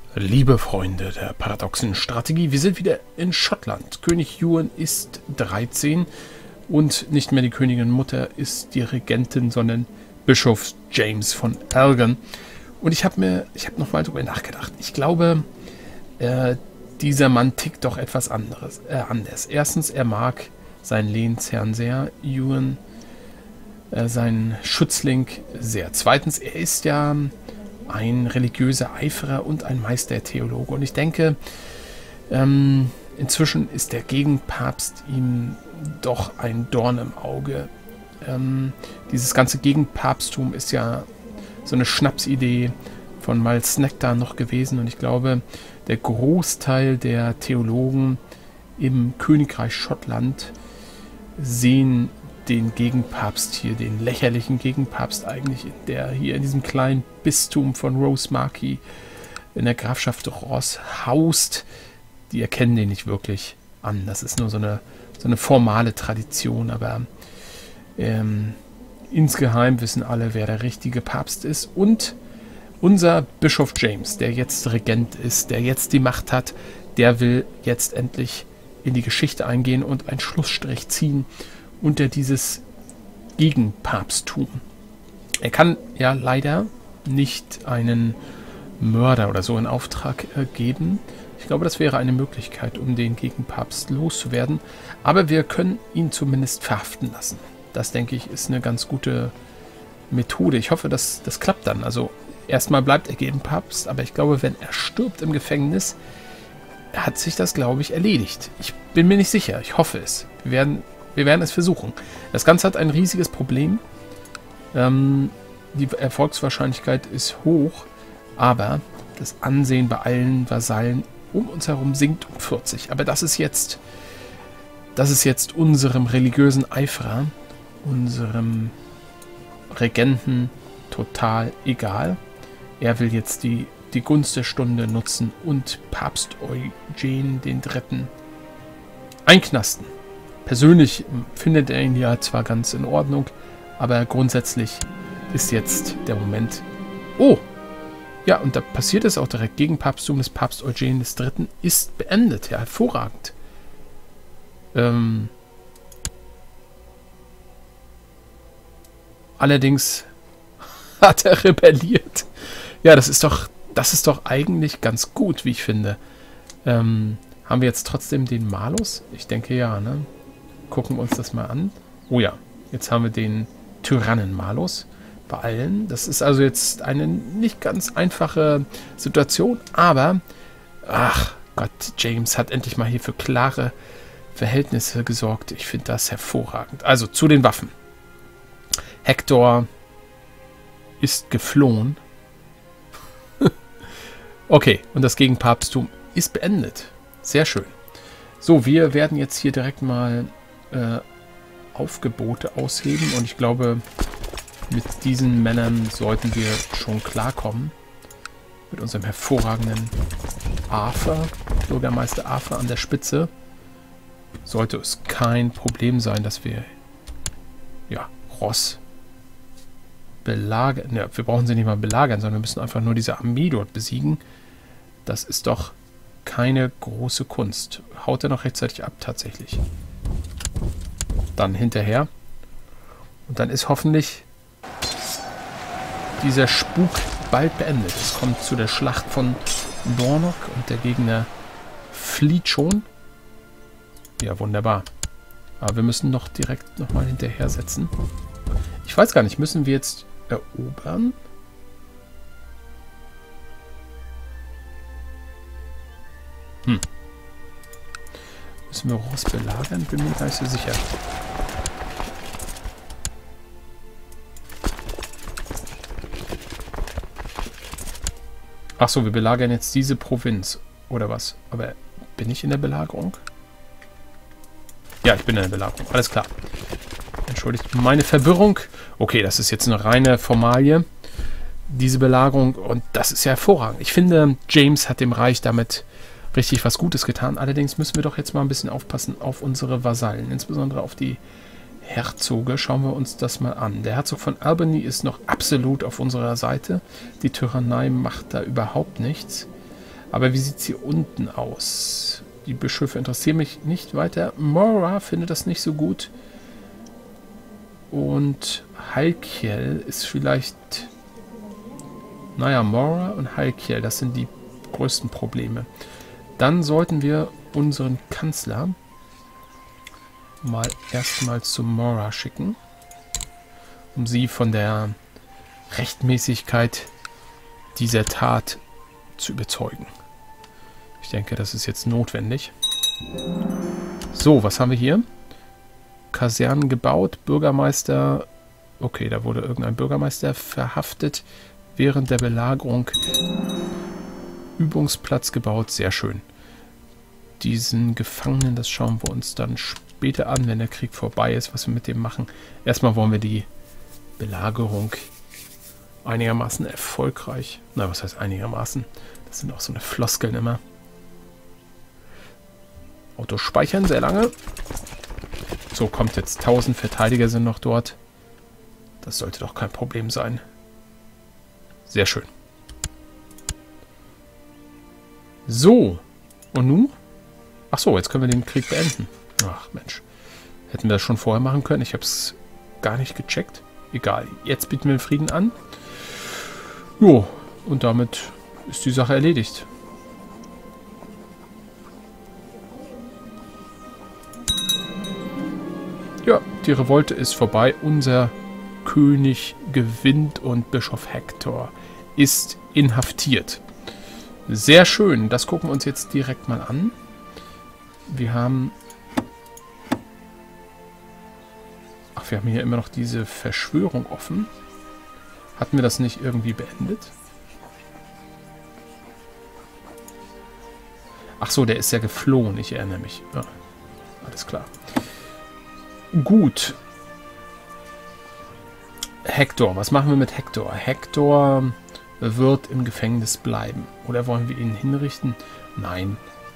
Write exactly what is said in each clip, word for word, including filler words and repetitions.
Liebe Freunde der paradoxen Strategie, wir sind wieder in Schottland. König Ewan ist dreizehn und nicht mehr die Königin Mutter ist die Regentin, sondern Bischof James von Elgin. Und ich habe mir, ich habe nochmal darüber nachgedacht. Ich glaube, äh, dieser Mann tickt doch etwas anderes, äh, anders. Erstens, er mag seinen Lehnsherrn sehr, Ewan, äh, seinen Schützling sehr. Zweitens, er ist ja ein religiöser Eiferer und ein Meistertheologe. Und ich denke, ähm, inzwischen ist der Gegenpapst ihm doch ein Dorn im Auge. Ähm, dieses ganze Gegenpapsttum ist ja so eine Schnapsidee von Miles Nectar noch gewesen. Und ich glaube, der Großteil der Theologen im Königreich Schottland sehen den Gegenpapst hier, den lächerlichen Gegenpapst eigentlich, der hier in diesem kleinen Bistum von Rosemarkie in der Grafschaft Ross haust. Die erkennen den nicht wirklich an. Das ist nur so eine, so eine formale Tradition, aber ähm, insgeheim wissen alle, wer der richtige Papst ist. Und unser Bischof James, der jetzt Regent ist, der jetzt die Macht hat, der will jetzt endlich in die Geschichte eingehen und einen Schlussstrich ziehen unter dieses Gegenpapsttum. Er kann ja leider nicht einen Mörder oder so in Auftrag äh, geben. Ich glaube, das wäre eine Möglichkeit, um den Gegenpapst loszuwerden. Aber wir können ihn zumindest verhaften lassen. Das, denke ich, ist eine ganz gute Methode. Ich hoffe, dass das klappt dann. Also erstmal bleibt er Gegenpapst, aber ich glaube, wenn er stirbt im Gefängnis, hat sich das, glaube ich, erledigt. Ich bin mir nicht sicher. Ich hoffe es. Wir werden Wir werden es versuchen. Das Ganze hat ein riesiges Problem. Ähm, die Erfolgswahrscheinlichkeit ist hoch, aber das Ansehen bei allen Vasallen um uns herum sinkt um vierzig. Aber das ist jetzt, das ist jetzt unserem religiösen Eiferer, unserem Regenten total egal. Er will jetzt die, die Gunst der Stunde nutzen und Papst Eugen den Dritten einknasten. Persönlich findet er ihn ja zwar ganz in Ordnung, aber grundsätzlich ist jetzt der Moment. Oh! Ja, und da passiert es auch direkt. Gegenpapsttum des Papst Eugen des Dritten ist beendet. Ja, hervorragend. Ähm Allerdings hat er rebelliert. Ja, das ist doch, das ist doch eigentlich ganz gut, wie ich finde. Ähm, haben wir jetzt trotzdem den Malus? Ich denke ja, ne? Gucken wir uns das mal an. Oh ja, jetzt haben wir den Tyrannen-Malus bei allen. Das ist also jetzt eine nicht ganz einfache Situation, aber ach Gott, James hat endlich mal hier für klare Verhältnisse gesorgt. Ich finde das hervorragend. Also zu den Waffen. Hector ist geflohen. Okay, und das Gegenpapsttum ist beendet. Sehr schön. So, wir werden jetzt hier direkt mal Äh, Aufgebote ausheben und ich glaube, mit diesen Männern sollten wir schon klarkommen. Mit unserem hervorragenden Arthur, Bürgermeister Arthur an der Spitze, sollte es kein Problem sein, dass wir ja, Ross belagern. Ja, wir brauchen sie nicht mal belagern, sondern wir müssen einfach nur diese Armee dort besiegen. Das ist doch keine große Kunst. Haut er noch rechtzeitig ab, tatsächlich. Dann hinterher. Und dann ist hoffentlich dieser Spuk bald beendet. Es kommt zu der Schlacht von Dornoch und der Gegner flieht schon. Ja, wunderbar. Aber wir müssen noch direkt nochmal hinterher setzen. Ich weiß gar nicht, müssen wir jetzt erobern? Hm. Müssen wir Ross belagern? Bin mir gar nicht so sicher. Ach so, wir belagern jetzt diese Provinz. Oder was? Aber bin ich in der Belagerung? Ja, ich bin in der Belagerung. Alles klar. Entschuldigt meine Verwirrung. Okay, das ist jetzt eine reine Formalie. Diese Belagerung. Und das ist ja hervorragend. Ich finde, James hat dem Reich damit richtig was Gutes getan. Allerdings müssen wir doch jetzt mal ein bisschen aufpassen auf unsere Vasallen. Insbesondere auf die Herzoge. Schauen wir uns das mal an. Der Herzog von Albany ist noch absolut auf unserer Seite. Die Tyrannei macht da überhaupt nichts. Aber wie sieht es hier unten aus? Die Bischöfe interessieren mich nicht weiter. Mora findet das nicht so gut. Und Halkiel ist vielleicht... Naja, Mora und Halkiel, das sind die größten Probleme. Dann sollten wir unseren Kanzler mal erstmal zu Mora schicken, um sie von der Rechtmäßigkeit dieser Tat zu überzeugen. Ich denke, das ist jetzt notwendig. So, was haben wir hier? Kasernen gebaut, Bürgermeister... Okay, da wurde irgendein Bürgermeister verhaftet während der Belagerung. Übungsplatz gebaut, sehr schön. Diesen Gefangenen, das schauen wir uns dann später an, wenn der Krieg vorbei ist, was wir mit dem machen. Erstmal wollen wir die Belagerung einigermaßen erfolgreich... Na, was heißt einigermaßen? Das sind auch so eine Floskeln immer. Auto speichern, sehr lange. So, kommt jetzt tausend Verteidiger sind noch dort. Das sollte doch kein Problem sein. Sehr schön. So. Und nun? Ach so, jetzt können wir den Krieg beenden. Ach Mensch. Hätten wir das schon vorher machen können. Ich habe es gar nicht gecheckt. Egal. Jetzt bieten wir den Frieden an. Jo. Und damit ist die Sache erledigt. Ja, die Revolte ist vorbei. Unser König gewinnt und Bischof Hektor ist inhaftiert. Sehr schön. Das gucken wir uns jetzt direkt mal an. Wir haben... Ach, wir haben hier immer noch diese Verschwörung offen. Hatten wir das nicht irgendwie beendet? Ach so, der ist ja geflohen. Ich erinnere mich. Ja, alles klar. Gut. Hektor. Was machen wir mit Hektor? Hektor wird im Gefängnis bleiben. Oder wollen wir ihn hinrichten? Nein.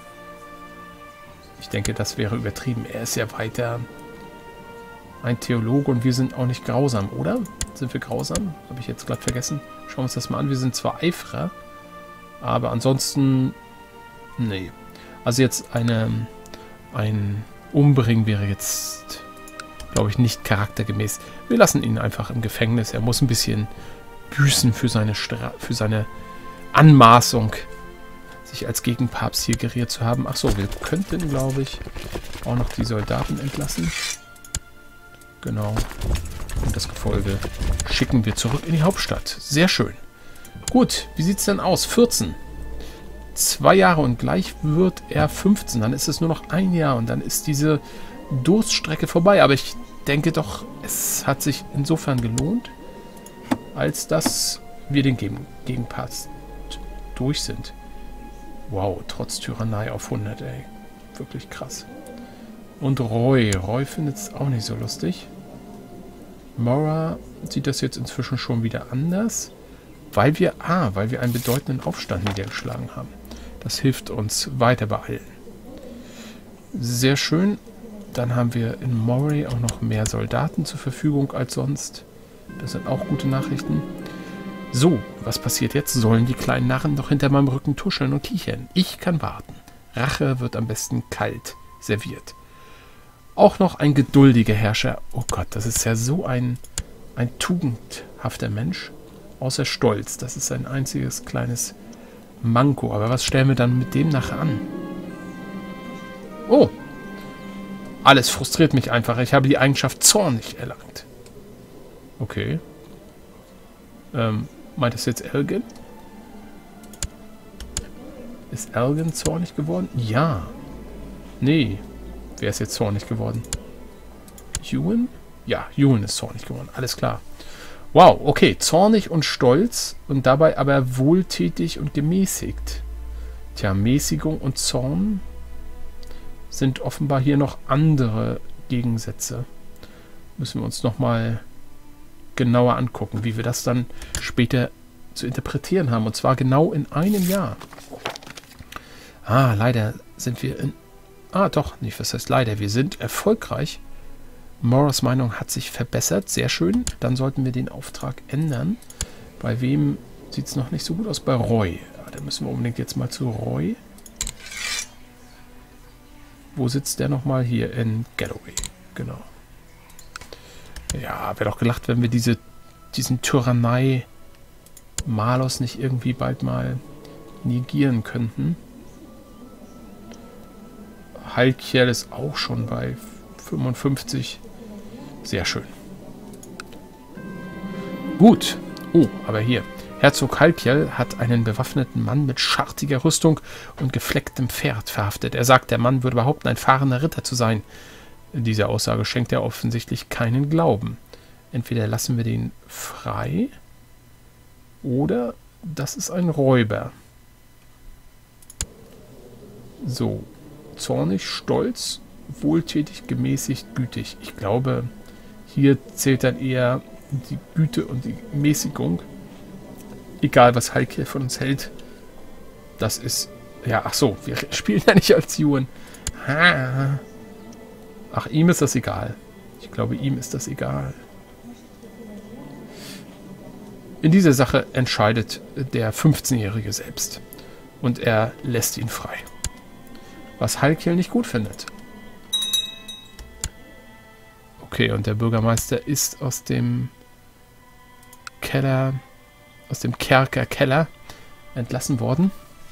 Ich denke, das wäre übertrieben. Er ist ja weiter ein Theologe und wir sind auch nicht grausam, oder? Sind wir grausam? Habe ich jetzt gerade vergessen. Schauen wir uns das mal an. Wir sind zwar Eiferer, aber ansonsten... Nee. Also jetzt eine, ein Umbringen wäre jetzt... glaube ich, nicht charaktergemäß. Wir lassen ihn einfach im Gefängnis. Er muss ein bisschen büßen für seine, Stra für seine Anmaßung, sich als Gegenpapst hier geriert zu haben. Achso, wir könnten, glaube ich, auch noch die Soldaten entlassen. Genau. Und das Gefolge schicken wir zurück in die Hauptstadt. Sehr schön. Gut, wie sieht es denn aus? vierzehn. Zwei Jahre und gleich wird er fünfzehn. Dann ist es nur noch ein Jahr und dann ist diese Durststrecke vorbei. Aber ich denke doch, es hat sich insofern gelohnt, als dass wir den Gegen Gegenpart durch sind. Wow, trotz Tyrannei auf hundert, ey. Wirklich krass. Und Roy. Roy findet es auch nicht so lustig. Mora sieht das jetzt inzwischen schon wieder anders, weil wir, ah, weil wir einen bedeutenden Aufstand niedergeschlagen haben. Das hilft uns weiter bei allen. Sehr schön. Dann haben wir in Moray auch noch mehr Soldaten zur Verfügung als sonst. Das sind auch gute Nachrichten. So, was passiert jetzt? Sollen die kleinen Narren doch hinter meinem Rücken tuscheln und kichern? Ich kann warten. Rache wird am besten kalt serviert. Auch noch ein geduldiger Herrscher. Oh Gott, das ist ja so ein, ein tugendhafter Mensch. Außer Stolz. Das ist sein einziges kleines Manko. Aber was stellen wir dann mit dem nachher an? Oh, alles frustriert mich einfach. Ich habe die Eigenschaft zornig erlangt. Okay. Ähm, meint das jetzt Elgin? Ist Elgin zornig geworden? Ja. Nee. Wer ist jetzt zornig geworden? Ewan? Ja, Ewan ist zornig geworden. Alles klar. Wow, okay. Zornig und stolz und dabei aber wohltätig und gemäßigt. Tja, Mäßigung und Zorn sind offenbar hier noch andere Gegensätze. Müssen wir uns nochmal genauer angucken, wie wir das dann später zu interpretieren haben. Und zwar genau in einem Jahr. Ah, leider sind wir in... Ah, doch, nicht, was heißt leider. Wir sind erfolgreich. Moras Meinung hat sich verbessert. Sehr schön. Dann sollten wir den Auftrag ändern. Bei wem sieht es noch nicht so gut aus? Bei Roy. dann müssen wir unbedingt jetzt mal zu Roy. Wo sitzt der nochmal? Hier in Galloway. Genau. Ja, wäre doch gelacht, wenn wir diese, diesen Tyrannei Malos nicht irgendwie bald mal negieren könnten. Halkiel ist auch schon bei fünfundfünfzig. Sehr schön. Gut. Oh, aber hier. Herzog Halkiel hat einen bewaffneten Mann mit schartiger Rüstung und geflecktem Pferd verhaftet. Er sagt, der Mann würde behaupten, ein fahrender Ritter zu sein. Diese Aussage schenkt er offensichtlich keinen Glauben. Entweder lassen wir den frei oder das ist ein Räuber. So, zornig, stolz, wohltätig, gemäßigt, gütig. Ich glaube, hier zählt dann eher die Güte und die Mäßigung. Egal, was Halkiel von uns hält. Das ist... Ja, ach so, wir spielen ja nicht als Yuan. Ach, ihm ist das egal. Ich glaube, ihm ist das egal. In dieser Sache entscheidet der fünfzehnjährige selbst. Und er lässt ihn frei. Was Halkiel nicht gut findet. Okay, und der Bürgermeister ist aus dem Keller... aus dem Kerker Keller entlassen worden.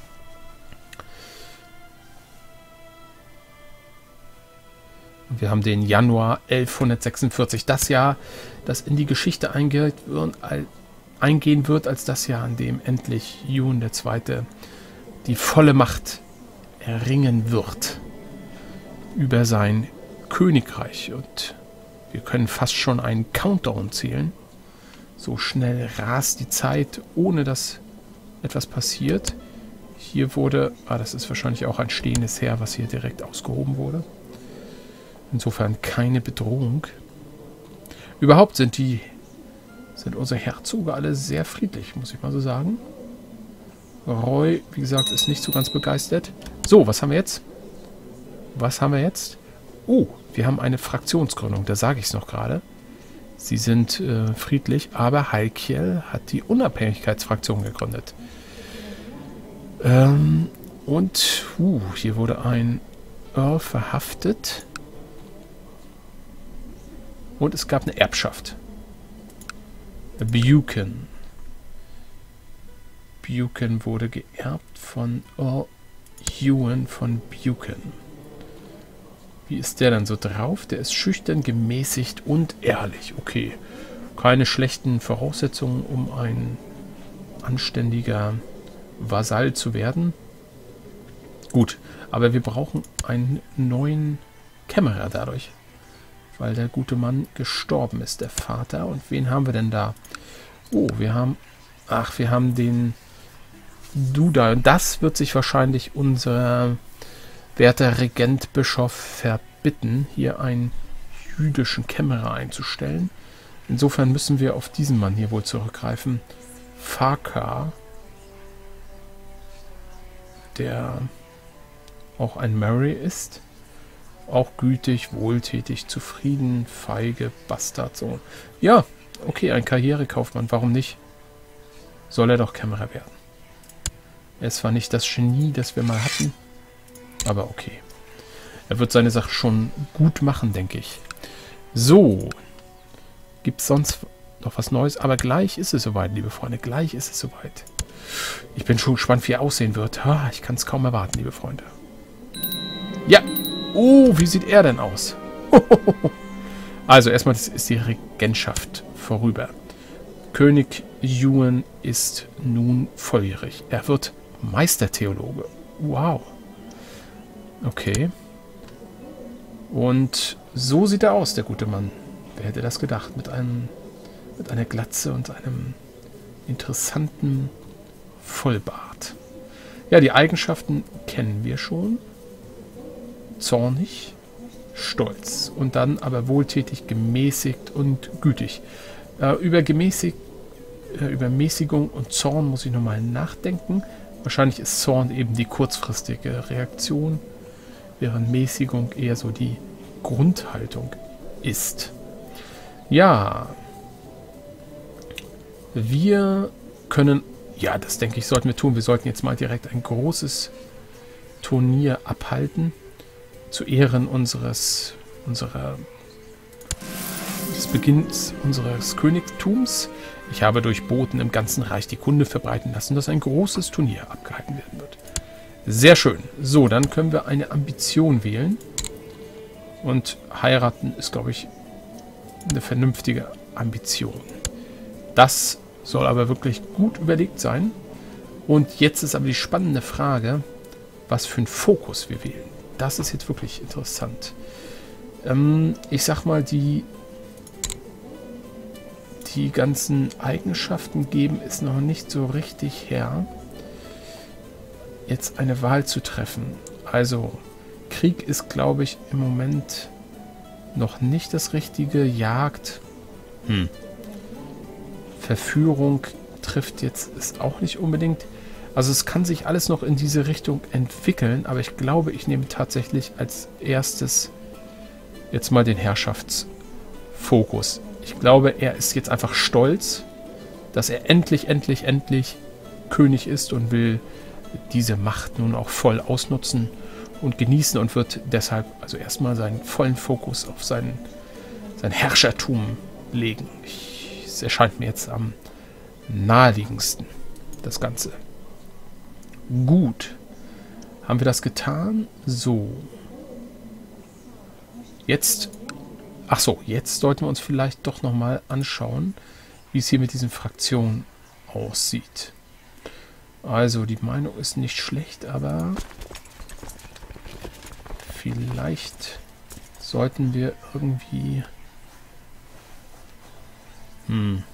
Und wir haben den Januar elfhundertsechsundvierzig, das Jahr, das in die Geschichte eingehen wird, als das Jahr, an dem endlich Yuan der Zweite die volle Macht erringen wird über sein Königreich. Und wir können fast schon einen Countdown zählen. So schnell rast die Zeit, ohne dass etwas passiert. Hier wurde, ah, das ist wahrscheinlich auch ein stehendes Heer, was hier direkt ausgehoben wurde. Insofern keine Bedrohung. Überhaupt sind die, sind unsere Herzoge alle sehr friedlich, muss ich mal so sagen. Roy, wie gesagt, ist nicht so ganz begeistert. So, was haben wir jetzt? Was haben wir jetzt? Oh, wir haben eine Fraktionsgründung, da sage ich es noch gerade. Sie sind äh, friedlich, aber Halkiel hat die Unabhängigkeitsfraktion gegründet. Ähm, und uh, hier wurde ein Earl verhaftet. Und es gab eine Erbschaft. Buchan. Buchan wurde geerbt von Earl Yuan von Buchan. Wie ist der dann so drauf? Der ist schüchtern, gemäßigt und ehrlich. Okay. Keine schlechten Voraussetzungen, um ein anständiger Vasall zu werden. Gut, aber wir brauchen einen neuen Kämmerer dadurch. Weil der gute Mann gestorben ist, der Vater. Und wen haben wir denn da? Oh, wir haben... Ach, wir haben den Duda. Und das wird sich wahrscheinlich unser werter Regent Bischof verbitten, hier einen jüdischen Kämmerer einzustellen. Insofern müssen wir auf diesen Mann hier wohl zurückgreifen. Farka, der auch ein Murray ist. Auch gütig, wohltätig, zufrieden, feige, Bastardsohn. Ja, okay, ein Karrierekaufmann, warum nicht? Soll er doch Kämmerer werden. Er ist zwar nicht das Genie, das wir mal hatten, aber okay. Er wird seine Sache schon gut machen, denke ich. So. Gibt es sonst noch was Neues? Aber gleich ist es soweit, liebe Freunde. Gleich ist es soweit. Ich bin schon gespannt, wie er aussehen wird. Ha, ich kann es kaum erwarten, liebe Freunde. Ja. Oh, wie sieht er denn aus? Also erstmal ist die Regentschaft vorüber. König Yuan ist nun volljährig. Er wird Meistertheologe. Wow. Okay. Und so sieht er aus, der gute Mann. Wer hätte das gedacht? Mit einem, mit einer Glatze und einem interessanten Vollbart. Ja, die Eigenschaften kennen wir schon. Zornig, stolz und dann aber wohltätig, gemäßigt und gütig. Äh, über, Gemäßig, äh, über Mäßigung und Zorn muss ich nochmal nachdenken. Wahrscheinlich ist Zorn eben die kurzfristige Reaktion, während Mäßigung eher so die Grundhaltung ist. Ja, wir können Ja, das denke ich, sollten wir tun. Wir sollten jetzt mal direkt ein großes Turnier abhalten. Zu Ehren unseres, unserer, des Beginns unseres Königtums. Ich habe durch Boten im ganzen Reich die Kunde verbreiten lassen, dass ein großes Turnier abgehalten werden wird. Sehr schön. So, dann können wir eine Ambition wählen. Und heiraten ist, glaube ich, eine vernünftige Ambition. Das soll aber wirklich gut überlegt sein. Und jetzt ist aber die spannende Frage, was für einen Fokus wir wählen. Das ist jetzt wirklich interessant. Ähm, ich sag mal, die, die ganzen Eigenschaften geben es noch nicht so richtig her, jetzt eine Wahl zu treffen. Also, Krieg ist, glaube ich, im Moment noch nicht das Richtige. Jagd, hm. Verführung trifft jetzt ist auch nicht unbedingt. Also es kann sich alles noch in diese Richtung entwickeln, aber ich glaube, ich nehme tatsächlich als erstes jetzt mal den Herrschaftsfokus. Ich glaube, er ist jetzt einfach stolz, dass er endlich, endlich, endlich König ist und will diese Macht nun auch voll ausnutzen und genießen und wird deshalb also erstmal seinen vollen Fokus auf seinen, sein Herrschertum legen. Ich Es erscheint mir jetzt am naheliegendsten, das Ganze. Gut. Haben wir das getan? So. Jetzt, ach so, jetzt sollten wir uns vielleicht doch nochmal anschauen, wie es hier mit diesen Fraktionen aussieht. Also, die Meinung ist nicht schlecht, aber vielleicht sollten wir irgendwie... Hm.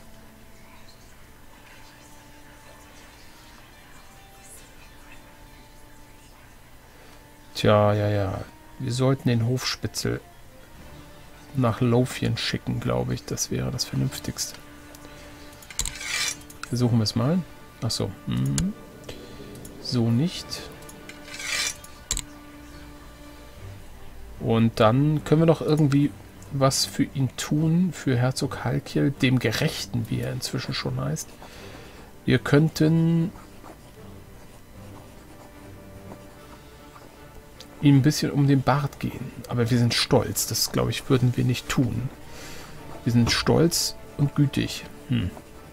Tja, ja, ja. Wir sollten den Hofspitzel nach Lothian schicken, glaube ich. Das wäre das Vernünftigste. Versuchen wir es mal. Ach so. Hm. So nicht. Und dann können wir doch irgendwie was für ihn tun, für Herzog Halkil, dem Gerechten, wie er inzwischen schon heißt. Wir könnten ihm ein bisschen um den Bart gehen. Aber wir sind stolz. Das, glaube ich, würden wir nicht tun. Wir sind stolz und gütig. Hm.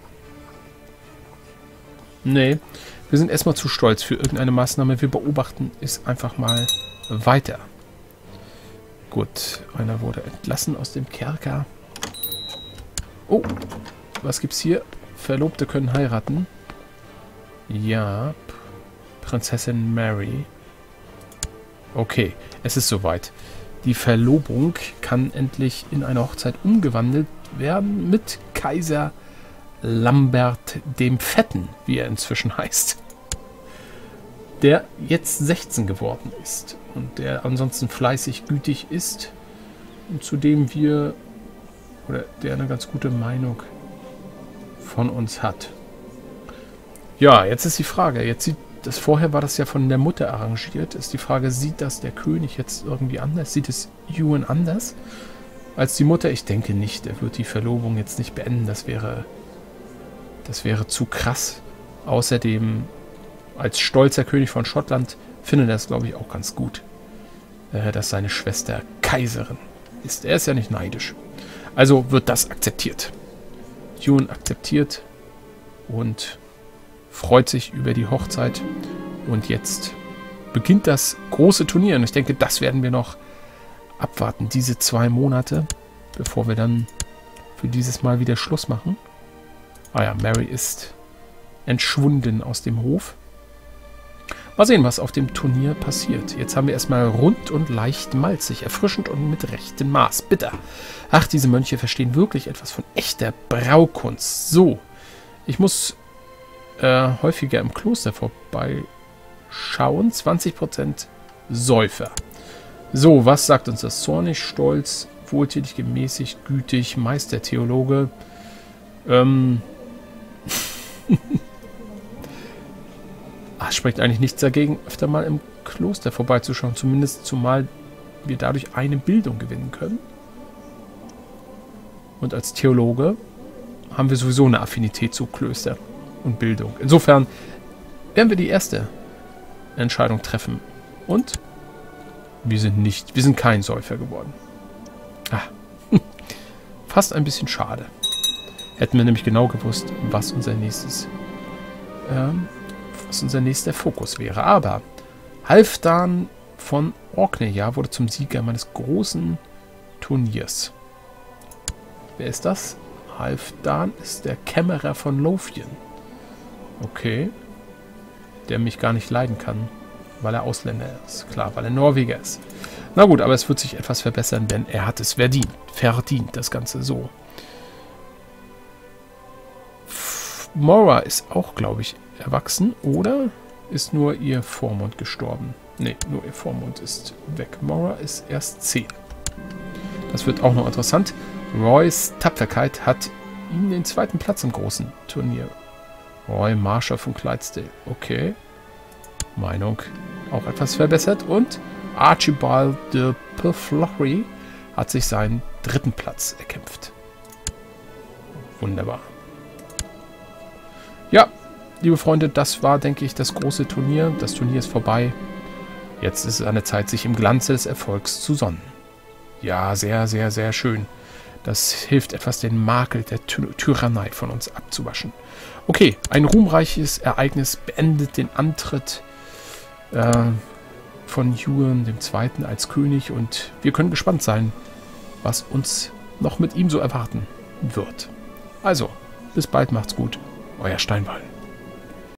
Nee, wir sind erstmal zu stolz für irgendeine Maßnahme. Wir beobachten es einfach mal weiter. Gut, einer wurde entlassen aus dem Kerker. Oh, was gibt's hier? Verlobte können heiraten. Ja, Prinzessin Mary. Okay, es ist soweit. Die Verlobung kann endlich in eine Hochzeit umgewandelt werden mit Kaiser Lambert dem Fetten, wie er inzwischen heißt. Der jetzt sechzehn geworden ist und der ansonsten fleißig gütig ist und zu dem wir, oder der eine ganz gute Meinung von uns hat. Ja, jetzt ist die Frage, jetzt sieht das, vorher war das ja von der Mutter arrangiert, ist die Frage, sieht das der König jetzt irgendwie anders? Sieht es Ewan anders als die Mutter? Ich denke nicht, er wird die Verlobung jetzt nicht beenden, das wäre, das wäre zu krass. Außerdem als stolzer König von Schottland findet er es, glaube ich, auch ganz gut, äh, dass seine Schwester Kaiserin ist. Er ist ja nicht neidisch. Also wird das akzeptiert. Ewan akzeptiert und freut sich über die Hochzeit. Und jetzt beginnt das große Turnier. Und ich denke, das werden wir noch abwarten, diese zwei Monate, bevor wir dann für dieses Mal wieder Schluss machen. Ah ja, Mary ist entschwunden aus dem Hof. Mal sehen, was auf dem Turnier passiert. Jetzt haben wir erstmal rund und leicht malzig, erfrischend und mit rechtem Maß. Bitter. Ach, diese Mönche verstehen wirklich etwas von echter Braukunst. So, ich muss äh, häufiger im Kloster vorbeischauen. zwanzig Prozent Säufer. So, was sagt uns das? Zornig, stolz, wohltätig, gemäßigt, gütig, Meistertheologe. Ähm... Ach, spricht eigentlich nichts dagegen, öfter mal im Kloster vorbeizuschauen. Zumindest zumal wir dadurch eine Bildung gewinnen können. Und als Theologe haben wir sowieso eine Affinität zu Klöster. und Bildung. Insofern werden wir die erste Entscheidung treffen. Und wir sind nicht, wir sind kein Säufer geworden. Ah, fast ein bisschen schade. Hätten wir nämlich genau gewusst, was unser nächstes, ähm, was unser nächster Fokus wäre. Aber Halfdan von Orkneyja wurde zum Sieger meines großen Turniers. Wer ist das? Halfdan ist der Kämmerer von Lothian. Okay. Der mich gar nicht leiden kann, weil er Ausländer ist. Klar, weil er Norweger ist. Na gut, aber es wird sich etwas verbessern, denn er hat es verdient. Verdient, das Ganze so. Mora ist auch, glaube ich, erwachsen. Oder ist nur ihr Vormund gestorben? Ne, nur ihr Vormund ist weg. Mora ist erst zehn. Das wird auch noch interessant. Roys Tapferkeit hat ihn den zweiten Platz im großen Turnier. Roy Marshall von Clydesdale. Okay. Meinung auch etwas verbessert. Und Archibald de Peflory hat sich seinen dritten Platz erkämpft. Wunderbar. Ja, liebe Freunde, das war, denke ich, das große Turnier. Das Turnier ist vorbei. Jetzt ist es an der Zeit, sich im Glanze des Erfolgs zu sonnen. Ja, sehr, sehr, sehr schön. Das hilft etwas, den Makel der Ty Tyrannei von uns abzuwaschen. Okay, ein ruhmreiches Ereignis beendet den Antritt äh, von Ewan dem Zweiten als König. Und wir können gespannt sein, was uns noch mit ihm so erwarten wird. Also, bis bald, macht's gut. Euer Steinwall.